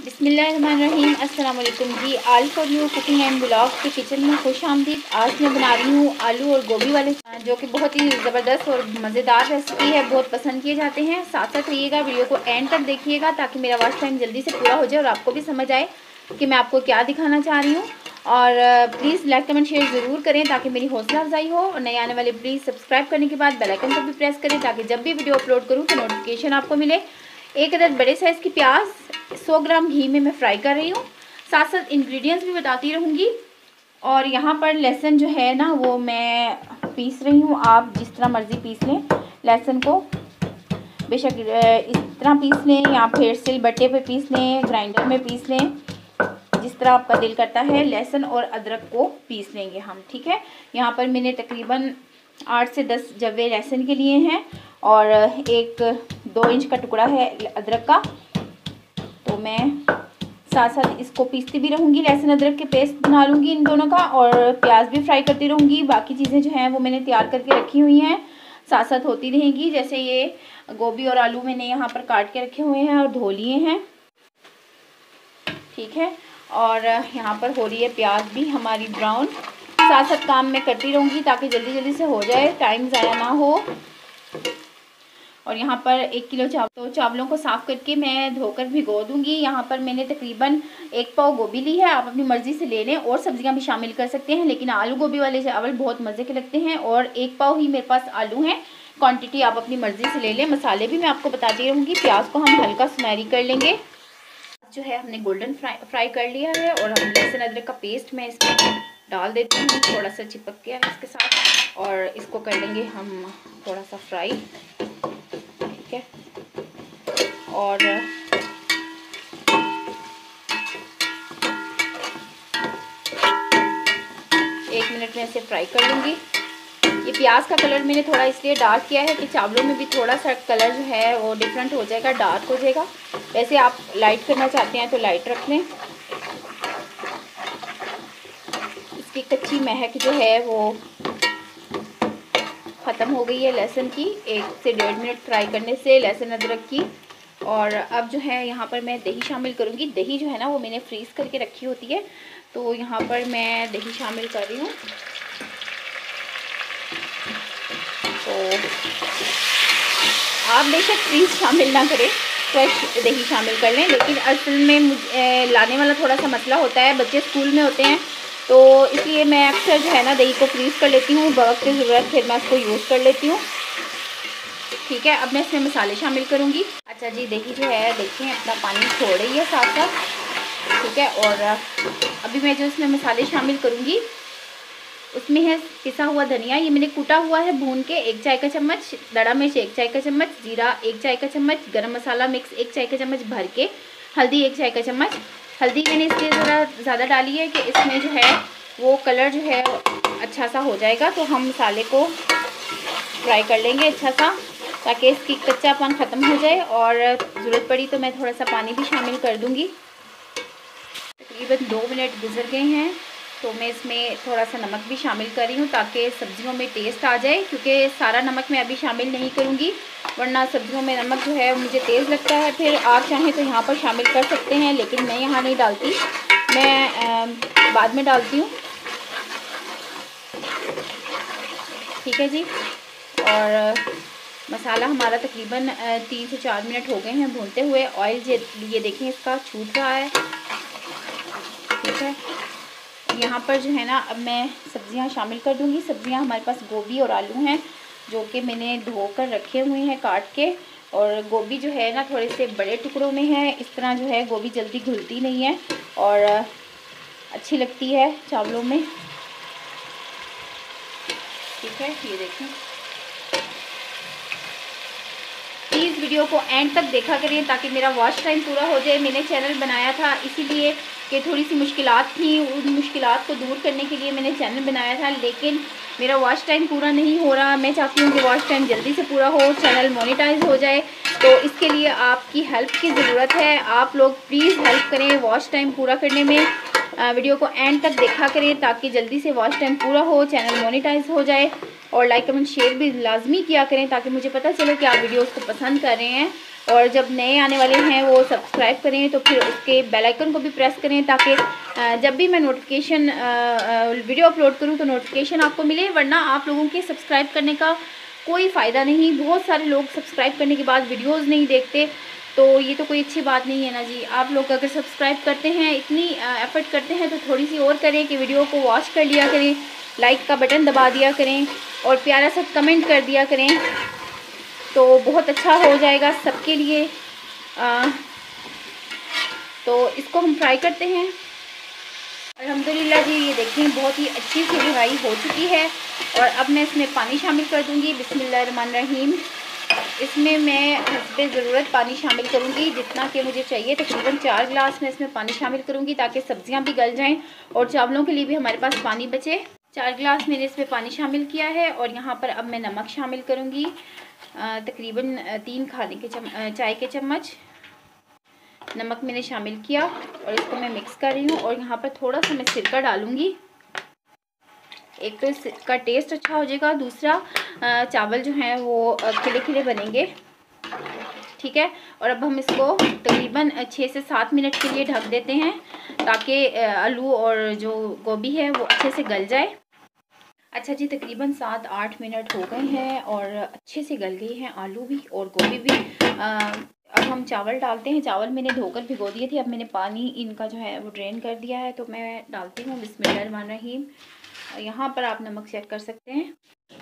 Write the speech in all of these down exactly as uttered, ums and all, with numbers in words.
बिस्मिल्लाहिर्रहमानिर्रहीम। अस्सलाम वालेकुम जी। All for you cooking and blog के किचन में खुश आमदीद। आज मैं बना रही हूँ आलू और गोभी वाले, जो कि बहुत ही ज़बरदस्त और मज़ेदार रेसिपी है, बहुत पसंद किए जाते हैं। साथ साथ रहिएगा, वीडियो को एंड तक देखिएगा ताकि मेरा वॉच टाइम जल्दी से पूरा हो जाए और आपको भी समझ आए कि मैं आपको क्या दिखाना चाह रही हूँ। और प्लीज़ लाइक कमेंट शेयर ज़रूर करें ताकि मेरी हौसला अफजाई हो। और नए आने वाले प्लीज़ सब्सक्राइब करने के बाद बेल आइकन को भी प्रेस करें ताकि जब भी वीडियो अपलोड करूँ तो नोटिफिकेशन आपको मिले। एक अदद बड़े साइज़ की प्याज सौ ग्राम घी में मैं फ्राई कर रही हूँ। साथ साथ इंग्रेडिएंट्स भी बताती रहूँगी। और यहाँ पर लहसुन जो है ना वो मैं पीस रही हूँ। आप जिस तरह मर्ज़ी पीस लें लहसुन को, बेशक इस तरह पीस लें या फिर सिलबट्टे पे पीस लें, ग्राइंडर में पीस लें, जिस तरह आपका दिल करता है। लहसुन और अदरक को पीस लेंगे हम, ठीक है। यहाँ पर मैंने तकरीबन आठ से दस जवे लहसुन के लिए हैं और एक दो इंच का टुकड़ा है अदरक का। तो मैं साथ साथ इसको पीसती भी रहूँगी, लहसुन अदरक के पेस्ट बना लूँगी इन दोनों का, और प्याज भी फ्राई करती रहूँगी। बाकी चीज़ें जो हैं वो मैंने तैयार करके रखी हुई हैं, साथ साथ होती रहेंगी। जैसे ये गोभी और आलू मैंने यहाँ पर काट के रखे हुए हैं और धो लिए हैं, ठीक है। और यहाँ पर हो रही है प्याज भी हमारी ब्राउन। साथ साथ काम मैं करती रहूँगी ताकि जल्दी जल्दी से हो जाए, टाइम ज़ाया ना हो। और यहाँ पर एक किलो चावल, तो चावलों को साफ़ करके मैं धोकर भिगो दूँगी। यहाँ पर मैंने तकरीबन एक पाव गोभी ली है, आप अपनी मर्ज़ी से ले लें और सब्जियाँ भी शामिल कर सकते हैं, लेकिन आलू गोभी वाले चावल बहुत मज़े के लगते हैं। और एक पाव ही मेरे पास आलू हैं, क्वांटिटी आप अपनी मर्ज़ी से ले लें। मसाले भी मैं आपको बताती रहूँगी। प्याज को हम हल्का सुनहरी कर लेंगे, जो है हमने गोल्डन फ्राई फ्राई कर लिया है। और हम लहसुन अदरक का पेस्ट मैं इसमें डाल देती हूँ, थोड़ा सा चिपक गया है इसके साथ, और इसको कर लेंगे हम थोड़ा सा फ्राई, ठीक है। और एक मिनट में इसे फ्राई कर लूँगी। ये प्याज का कलर मैंने थोड़ा इसलिए डार्क किया है कि चावलों में भी थोड़ा सा कलर जो है वो डिफरेंट हो जाएगा, डार्क हो जाएगा। वैसे आप लाइट करना चाहते हैं तो लाइट रख लें। इसकी कच्ची महक जो है वो ख़त्म हो गई है लहसुन की, एक से डेढ़ मिनट फ्राई करने से लहसुन अदरक की। और अब जो है यहाँ पर मैं दही शामिल करूँगी। दही जो है ना वो मैंने फ्रीज़ करके रखी होती है, तो यहाँ पर मैं दही शामिल कर रही हूँ। तो आप बेशक फ्रीज शामिल ना करें, फ्रेश दही शामिल कर लें, लेकिन असल में मुझे लाने वाला थोड़ा सा मसला होता है, बच्चे स्कूल में होते हैं, तो इसलिए मैं अक्सर जो है ना दही को फ्रीज़ कर लेती हूँ, वक्त की ज़रूरत फिर मैं उसको यूज़ कर लेती हूँ, ठीक है। अब मैं इसमें मसाले शामिल करूँगी। अच्छा जी, दही जो है देखें अपना पानी छोड़ रही है साथ साथ, ठीक है। और अभी मैं जो इसमें मसाले शामिल करूँगी उसमें है पिसा हुआ धनिया, ये मैंने कूटा हुआ है भून के, एक चाय का चम्मच, दड़ा मिर्च एक चाय का चम्मच, जीरा एक चाय का चम्मच, गरम मसाला मिक्स एक चाय का चम्मच भर के, हल्दी एक चाय का चम्मच। हल्दी मैंने इसलिए ज़रा ज़्यादा डाली है कि इसमें जो है वो कलर जो है अच्छा सा हो जाएगा। तो हम मसाले को फ्राई कर लेंगे अच्छा सा ताकि इसकी कच्चापन ख़त्म हो जाए, और ज़रूरत पड़ी तो मैं थोड़ा सा पानी भी शामिल कर दूँगी। तकरीबन दो मिनट गुजर गए हैं, तो मैं इसमें थोड़ा सा नमक भी शामिल कर रही हूँ ताकि सब्जियों में टेस्ट आ जाए, क्योंकि सारा नमक मैं अभी शामिल नहीं करूँगी वरना सब्जियों में नमक जो है मुझे तेज़ लगता है। फिर आप चाहें तो यहाँ पर शामिल कर सकते हैं, लेकिन मैं यहाँ नहीं डालती, मैं आ, बाद में डालती हूँ, ठीक है जी। और मसाला हमारा तकरीबन तीन से चार मिनट हो गए हैं भूनते हुए। ऑयल ये देखें इसका छूट रहा है, ठीक है। यहाँ पर जो है ना अब मैं सब्जियाँ शामिल कर दूँगी। सब्जियाँ हमारे पास गोभी और आलू हैं, जो कि मैंने धोकर रखे हुए हैं काट के। और गोभी जो है ना थोड़े से बड़े टुकड़ों में है, इस तरह जो है गोभी जल्दी घुलती नहीं है और अच्छी लगती है चावलों में, ठीक है। ये देखें, प्लीज़ वीडियो को एंड तक देखा करिए ताकि मेरा वॉच टाइम पूरा हो जाए। मैंने चैनल बनाया था इसीलिए कि थोड़ी सी मुश्किलात थी, उन मुश्किलात को दूर करने के लिए मैंने चैनल बनाया था, लेकिन मेरा वॉच टाइम पूरा नहीं हो रहा। मैं चाहती हूँ कि वॉच टाइम जल्दी से पूरा हो, चैनल मोनेटाइज हो जाए, तो इसके लिए आपकी हेल्प की ज़रूरत है। आप लोग प्लीज़ हेल्प करें वॉच टाइम पूरा करने में। वीडियो को एंड तक देखा करें ताकि जल्दी से वॉच टाइम पूरा हो, चैनल मोनेटाइज हो जाए। और लाइक कमेंट शेयर भी लाजमी किया करें ताकि मुझे पता चले कि आप वीडियोस को पसंद कर रहे हैं। और जब नए आने वाले हैं वो सब्सक्राइब करें, तो फिर उसके बेल आइकन को भी प्रेस करें ताकि जब भी मैं नोटिफिकेशन वीडियो अपलोड करूं तो नोटिफिकेशन आपको मिले। वरना आप लोगों के सब्सक्राइब करने का कोई फ़ायदा नहीं। बहुत सारे लोग सब्सक्राइब करने के बाद वीडियोज़ नहीं देखते, तो ये तो कोई अच्छी बात नहीं है ना जी। आप लोग अगर सब्सक्राइब करते हैं, इतनी एफर्ट करते हैं, तो थोड़ी सी और करें कि वीडियो को वॉच कर लिया करें, लाइक का बटन दबा दिया करें और प्यारा सा कमेंट कर दिया करें, तो बहुत अच्छा हो जाएगा सबके लिए। आ, तो इसको हम फ्राई करते हैं। अल्हम्दुलिल्लाह जी, ये देखें बहुत ही अच्छी सी फ्राई हो चुकी है। और अब मैं इसमें पानी शामिल कर दूंगी। बिस्मिल्लाहिर्रहमानिर्रहीम। इसमें मैं हस्बे ज़रूरत पानी शामिल करूंगी, जितना कि मुझे चाहिए। तकरीबन चार गिलास में इसमें पानी शामिल करूंगी ताकि सब्जियां भी गल जाएं और चावलों के लिए भी हमारे पास पानी बचे। चार गिलास मैंने इसमें पानी शामिल किया है। और यहाँ पर अब मैं नमक शामिल करूँगी, तकरीबन तीन खाने के चम चाय के चम्मच नमक मैंने शामिल किया और इसको मैं मिक्स कर रही हूँ। और यहाँ पर थोड़ा सा मैं सिरका डालूँगी। एक तो इसका टेस्ट अच्छा हो जाएगा, दूसरा चावल जो हैं वो खिले खिले बनेंगे, ठीक है। और अब हम इसको तकरीबन छः से सात मिनट के लिए ढक देते हैं ताकि आलू और जो गोभी है वो अच्छे से गल जाए। अच्छा जी, तकरीबन सात आठ मिनट हो गए हैं और अच्छे से गल गई हैं आलू भी और गोभी भी। आ, अब हम चावल डालते हैं। चावल मैंने धोकर भिगो दिए थे, अब मैंने पानी इनका जो है वो ड्रेन कर दिया है, तो मैं डालती हूँ। बिस्मिल्लाहिर्रहमानिर्रहीम। यहाँ पर आप नमक चेक कर सकते हैं,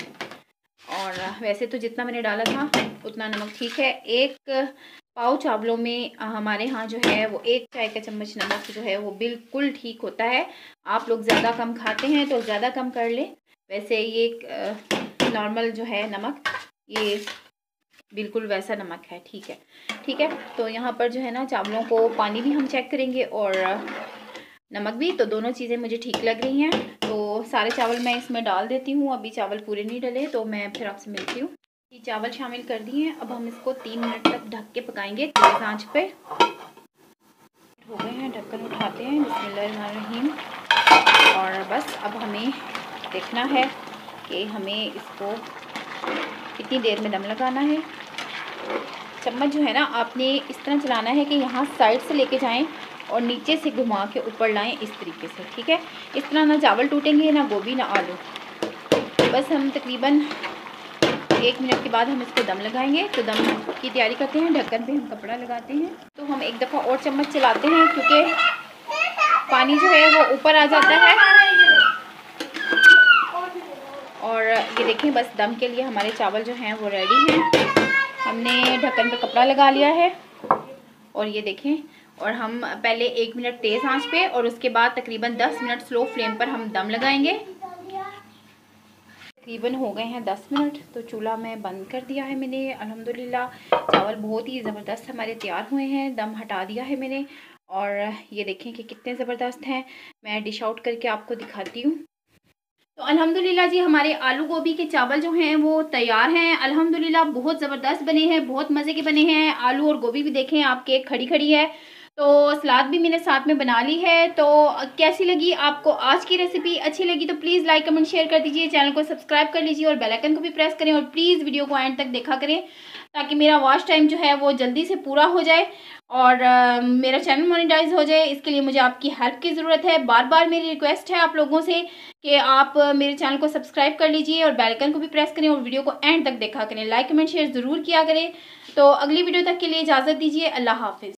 और वैसे तो जितना मैंने डाला था उतना नमक ठीक है। एक पाव चावलों में हमारे यहाँ जो है वो एक चाय का चम्मच नमक जो है वो बिल्कुल ठीक होता है। आप लोग ज़्यादा कम खाते हैं तो ज़्यादा कम कर लें। वैसे ये नॉर्मल जो है नमक, ये बिल्कुल वैसा नमक है, ठीक है ठीक है। तो यहाँ पर जो है ना, चावलों को पानी भी हम चेक करेंगे और नमक भी, तो दोनों चीज़ें मुझे ठीक लग रही हैं। तो सारे चावल मैं इसमें डाल देती हूँ। अभी चावल पूरे नहीं डले, तो मैं फिर आपसे मिलती हूँ। ये चावल शामिल कर दिए हैं। अब हम इसको तीन मिनट तक ढक के पकाएंगे तेज़ आंच पे। हो गए हैं, ढक्कन उठाते हैं। बिस्मिल्लाहिर्रहमानिर्रहीम। और बस अब हमें देखना है कि हमें इसको कितनी देर में दम लगाना है। चम्मच जो है ना, आपने इस तरह चलाना है कि यहाँ साइड से लेके जाएं और नीचे से घुमा के ऊपर लाएं, इस तरीके से, ठीक है। इस तरह ना चावल टूटेंगे, ना गोभी ना आलू। बस हम तकरीबन एक मिनट के बाद हम इसको दम लगाएंगे। तो दम की तैयारी करते हैं। ढक्कन पे हम कपड़ा लगाते हैं। तो हम एक दफ़ा और चम्मच चलाते हैं क्योंकि पानी जो है वो ऊपर आ जाता है। और ये देखें, बस दम के लिए हमारे चावल जो हैं वो रेडी हैं। हमने ढक्कन पे कपड़ा लगा लिया है और ये देखें। और हम पहले एक मिनट तेज़ आंच पे और उसके बाद तकरीबन दस मिनट स्लो फ्लेम पर हम दम लगाएंगे। तकरीबन हो गए हैं दस मिनट, तो चूल्हा मैं बंद कर दिया है मैंने। अल्हम्दुलिल्लाह चावल बहुत ही ज़बरदस्त हमारे तैयार हुए हैं। दम हटा दिया है मैंने और ये देखें कि कितने ज़बरदस्त हैं। मैं डिश आउट करके आपको दिखाती हूँ। तो अल्हम्दुलिल्लाह जी, हमारे आलू गोभी के चावल जो हैं वो तैयार हैं। अल्हम्दुलिल्लाह बहुत ज़बरदस्त बने हैं, बहुत मज़े के बने हैं। आलू और गोभी भी देखें आपके खड़ी खड़ी है। तो सलाद भी मैंने साथ में बना ली है। तो कैसी लगी आपको आज की रेसिपी? अच्छी लगी तो प्लीज़ लाइक कमेंट शेयर कर दीजिए, चैनल को सब्सक्राइब कर लीजिए और बेल आइकन को भी प्रेस करें। और प्लीज़ वीडियो को एंड तक देखा करें ताकि मेरा वॉच टाइम जो है वो जल्दी से पूरा हो जाए और आ, मेरा चैनल मोनेटाइज हो जाए। इसके लिए मुझे आपकी हेल्प की ज़रूरत है। बार बार मेरी रिक्वेस्ट है आप लोगों से कि आप मेरे चैनल को सब्सक्राइब कर लीजिए और बेल आइकन को भी प्रेस करें और वीडियो को एंड तक देखा करें। लाइक कमेंट शेयर ज़रूर किया करें। तो अगली वीडियो तक के लिए इजाज़त दीजिए। अल्लाह हाफिज़।